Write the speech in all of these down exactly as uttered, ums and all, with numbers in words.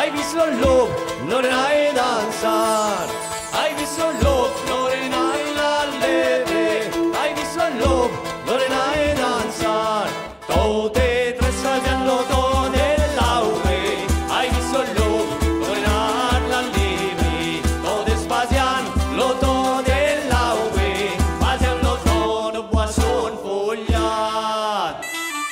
Hai visto il lobo, Lorena e danzar. Hai visto il lobo, Lorena e la leve. Hai visto il lobo, Lorena e danzar. Tote tre salviando todo el laure. Hai visto il lobo, Lorena la leve. Tote spazian, lo todo del laure. Spazian lo todo, boisson fogliat.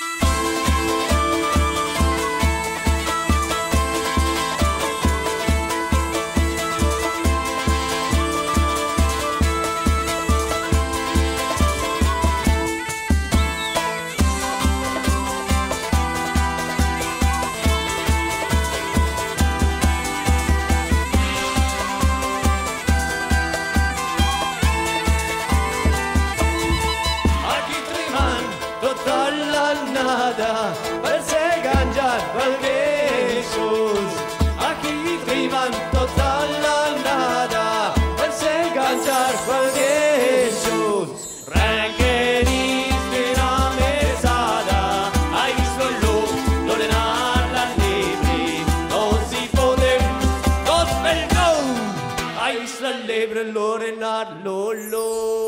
Nada, per se cangiar valvesos. Aquí triman total la nada, per se cangiar valvesos. Rancheris de la mesada, hai visto il lobo, Lorena la lebre. Non si podem, tot pel nou. Hai visto la lebre, Lorena, lo, lo.